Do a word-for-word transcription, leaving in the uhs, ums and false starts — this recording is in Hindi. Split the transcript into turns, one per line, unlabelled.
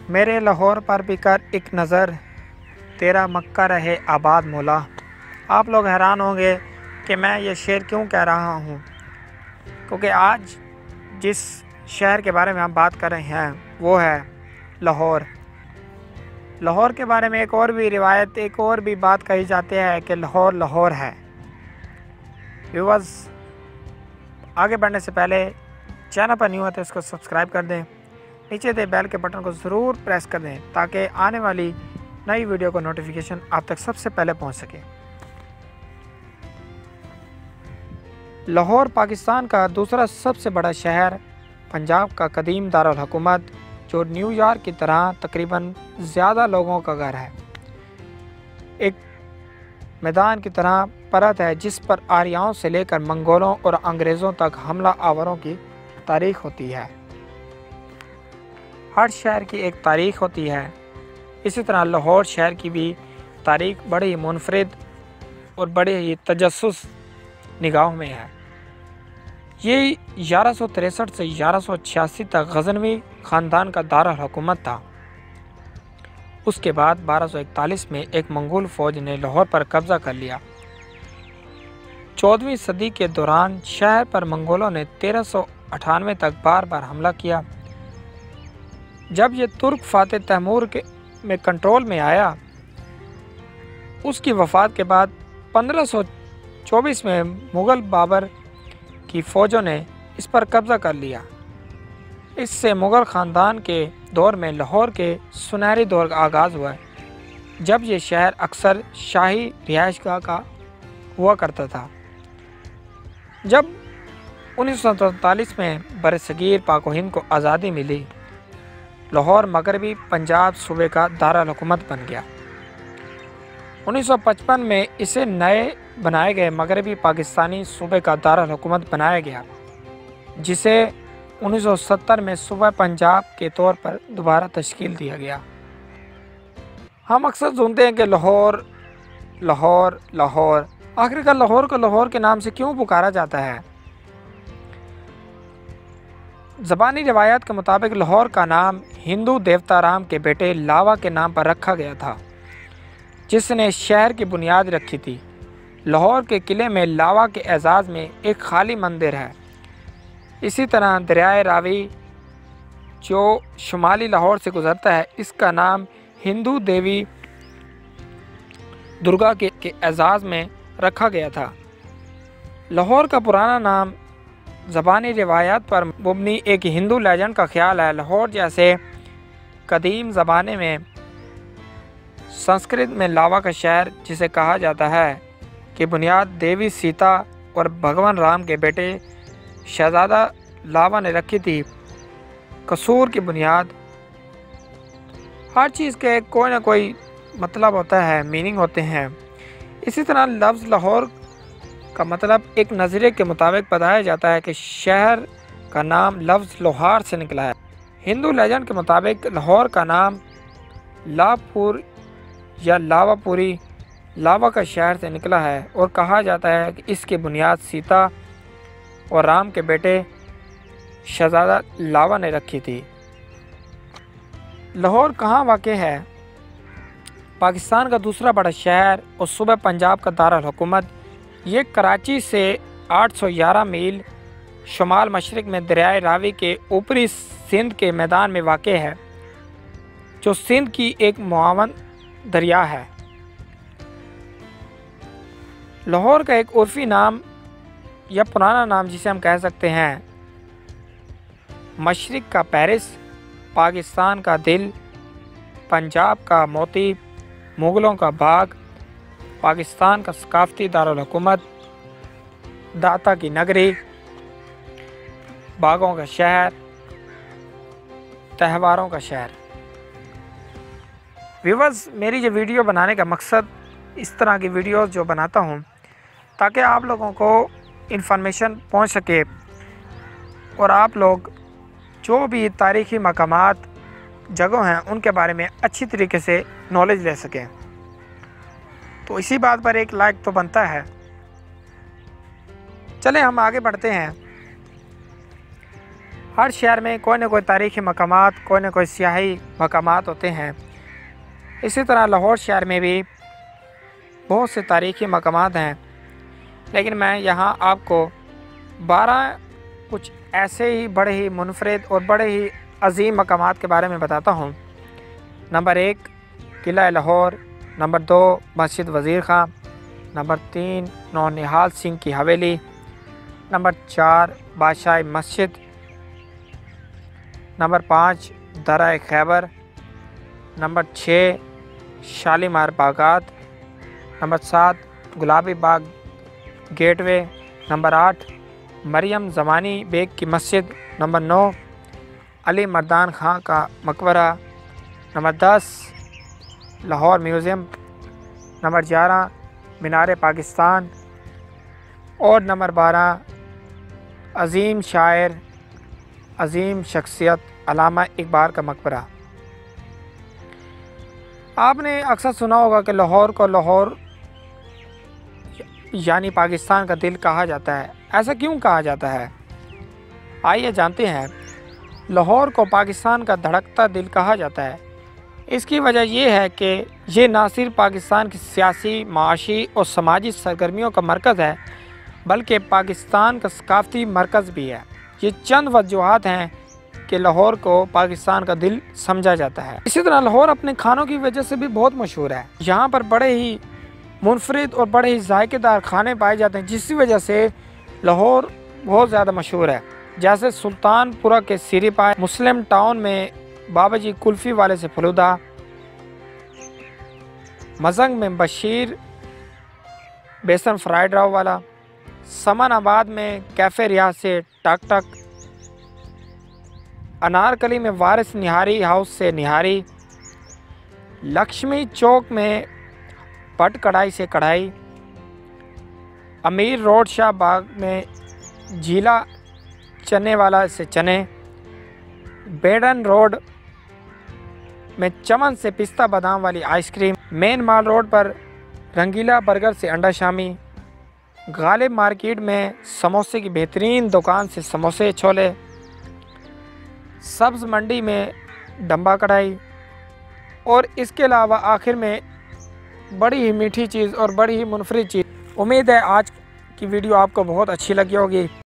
मेरे लाहौर पर भी कर एक नज़र, तेरा मक्का रहे आबाद मौला। आप लोग हैरान होंगे कि मैं ये शेर क्यों कह रहा हूँ, क्योंकि आज जिस शहर के बारे में हम बात कर रहे हैं वो है लाहौर। लाहौर के बारे में एक और भी रिवायत, एक और भी बात कही जाती है कि लाहौर लाहौर है। व्यूअर्स, आगे बढ़ने से पहले चैनल पर न्यू है तो इसको सब्सक्राइब कर दें, नीचे दे बेल के बटन को ज़रूर प्रेस कर दें ताकि आने वाली नई वीडियो का नोटिफिकेशन आप तक सबसे पहले पहुंच सके। लाहौर पाकिस्तान का दूसरा सबसे बड़ा शहर, पंजाब का कदीम दारुल हुकूमत, जो न्यूयॉर्क की तरह तकरीबन ज़्यादा लोगों का घर है। एक मैदान की तरह परत है जिस पर आर्यों से लेकर मंगोलों और अंग्रेज़ों तक हमला आवरों की तारीख होती है। हर शहर की एक तारीख होती है, इसी तरह लाहौर शहर की भी तारीख बड़ी ही मुनफरिद और बड़े ही तजस्सुस निगाहों में है। ये ग्यारह सौ तिरसठ से ग्यारह सौ छियासी तक गजनवी ख़ानदान का दारुल हुकूमत था। उसके बाद बारह सौ इकतालीस में एक मंगोल फ़ौज ने लाहौर पर कब्ज़ा कर लिया। चौदहवीं सदी के दौरान शहर पर मंगोलों ने तेरह सौ अठानवे तक बार बार हमला किया। जब ये तुर्क फातेह तैमूर के में कंट्रोल में आया, उसकी वफ़ात के बाद पंद्रह सौ चौबीस में मुग़ल बाबर की फ़ौजों ने इस पर कब्ज़ा कर लिया। इससे मुग़ल ख़ानदान के दौर में लाहौर के सुनहरी दौर का आगाज़ हुआ, जब ये शहर अक्सर शाही रिहाइशगाह का हुआ करता था। जब उन्नीस सौ सैंतालीस में बरसगीर पाक व हिंद को आज़ादी मिली, लाहौर मगरबी पंजाब सूबे का दारुल हुकूमत बन गया। उन्नीस सौ पचपन में इसे नए बनाए गए मगरबी पाकिस्तानी सूबे का दारुल हुकूमत बनाया गया, जिसे उन्नीस सौ सत्तर में सूबा पंजाब के तौर पर दोबारा तश्कील दिया गया। हम अक्सर सुनते हैं कि लाहौर लाहौर लाहौर, आखिरकार लाहौर को लाहौर के नाम से क्यों पुकारा जाता है? ज़बानी रिवायत के मुताबिक लाहौर का नाम हिंदू देवता राम के बेटे लावा के नाम पर रखा गया था, जिसने शहर की बुनियाद रखी थी। लाहौर के किले में लावा के एजाज़ में एक खाली मंदिर है। इसी तरह दरियाए रावी जो शुमाली लाहौर से गुज़रता है, इसका नाम हिंदू देवी दुर्गा के, के एजाज़ में रखा गया था। लाहौर का पुराना नाम ज़बानी रिवायात पर मुबनी एक हिंदू लेजेंड का ख्याल है। लाहौर जैसे कदीम ज़माने में संस्कृत में लावा का शहर, जिसे कहा जाता है कि बुनियाद देवी सीता और भगवान राम के बेटे शहजादा लावा ने रखी थी। कसूर की बुनियाद, हर चीज़ के कोई ना कोई मतलब होता है, मीनिंग होते हैं। इसी तरह लफ्ज़ लाहौर का मतलब एक नज़रिए के मुताबिक बताया जाता है कि शहर का नाम लफ्ज़ लोहार से निकला है। हिंदू लेजेंड के मुताबिक लाहौर का नाम लापुर या लावापुरी लावा का शहर से निकला है और कहा जाता है कि इसकी बुनियाद सीता और राम के बेटे शहजादा लावा ने रखी थी। लाहौर कहाँ वाक़ है? पाकिस्तान का दूसरा बड़ा शहर और सूबा पंजाब का दारुल हुकूमत। ये कराची से आठ सौ ग्यारह मील शुमाल मशरक़ में दरियाए रावी के ऊपरी सिंध के मैदान में वाक़ है, जो सिंध की एक मुआवन दरिया है। लाहौर का एक उर्फ़ी नाम या पुराना नाम जिसे हम कह सकते हैं मशरिक़ का पेरिस, पाकिस्तान का दिल, पंजाब का मोती, मुग़लों का बाग, पाकिस्तान का सकाफ़ती दारुल हुकूमत, दाता की नगरी, बागों का शहर, त्योहारों का शहर। व्यूअर्स, मेरी ये वीडियो बनाने का मकसद, इस तरह की वीडियोस जो बनाता हूँ ताकि आप लोगों को इन्फॉर्मेशन पहुँच सके और आप लोग जो भी तारीख़ी मकामात जगह हैं उनके बारे में अच्छी तरीके से नॉलेज ले सकें। तो इसी बात पर एक लाइक तो बनता है। चलें हम आगे बढ़ते हैं। हर शहर में कोई न कोई तारीख़ी मकामात, कोई न कोई सियाही मकामात होते हैं। इसी तरह लाहौर शहर में भी बहुत से तारीख़ी मकामात हैं, लेकिन मैं यहाँ आपको बारह कुछ ऐसे ही बड़े ही मुनफरिद और बड़े ही अजीम मकामात के बारे में बताता हूँ। नंबर एक, किला लाहौर। नंबर दो, मस्जिद वज़ीर खां। नंबर तीन, नौनिहाल सिंह की हवेली। नंबर चार, बादशाह मस्जिद। नंबर पाँच, दरा खैबर। नंबर छः, शालीमार बागात। नंबर सात, गुलाबी बाग गेटवे। नंबर आठ, मरियम ज़मानी बेग की मस्जिद। नंबर नौ, अली मर्दान खां का मकबरा। नंबर दस, लाहौर म्यूज़ियम। नंबर ग्यारह, मीनार पाकिस्तान। और नंबर बारह, अज़ीम शायर, अज़ीम शख्सियत अल्लामा इकबाल का मकबरा। आपने अक्सर सुना होगा कि लाहौर को लाहौर यानी पाकिस्तान का दिल कहा जाता है। ऐसा क्यों कहा जाता है, आइए जानते हैं। लाहौर को पाकिस्तान का धड़कता दिल कहा जाता है। इसकी वजह यह है कि ये ना सिर्फ पाकिस्तान की सियासी, माशी और समाजी सरगर्मियों का मरकज़ है, बल्कि पाकिस्तान का सकाफ़ती मरकज़ भी है। ये चंद वजूहात हैं कि लाहौर को पाकिस्तान का दिल समझा जाता है। इसी तरह लाहौर अपने खानों की वजह से भी बहुत मशहूर है। यहाँ पर बड़े ही मुनफरिद और बड़े ही जायकेदार खाने पाए जाते हैं, जिसकी वजह से लाहौर बहुत ज़्यादा मशहूर है। जैसे सुल्तानपुरा के सिरी पाए, मुस्लिम टाउन में बाबाजी कुल्फ़ी वाले से फलूदा, मजंग में बशीर बेसन फ्राइड राव वाला, समनाबाद में कैफ़े रियाज से टक टक, अनारकली में वारिस निहारी हाउस से निहारी, लक्ष्मी चौक में पट कढ़ाई से कढ़ाई, अमीर रोड शाह बाग में झीला चने वाला से चने, बेडन रोड में चमन से पिस्ता बादाम वाली आइसक्रीम, मेन माल रोड पर रंगीला बर्गर से अंडा शामी, गालिब मार्केट में समोसे की बेहतरीन दुकान से समोसे छोले, सब्ज़ मंडी में डंबा कढ़ाई, और इसके अलावा आखिर में बड़ी ही मीठी चीज़ और बड़ी ही मुनफरिद चीज़। उम्मीद है आज की वीडियो आपको बहुत अच्छी लगी होगी।